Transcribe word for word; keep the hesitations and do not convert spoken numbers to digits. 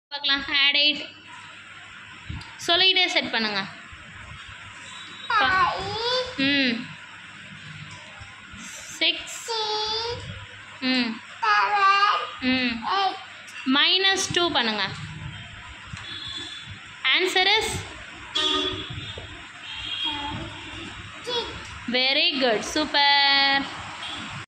பார்க்கலாம். Add eight சொல்லிக்கிட்டே set பண்ணுங்க. ம் சிக்ஸ் ம் ம் மைனஸ் டூ பண்ணுங்க. Answer is very good, super.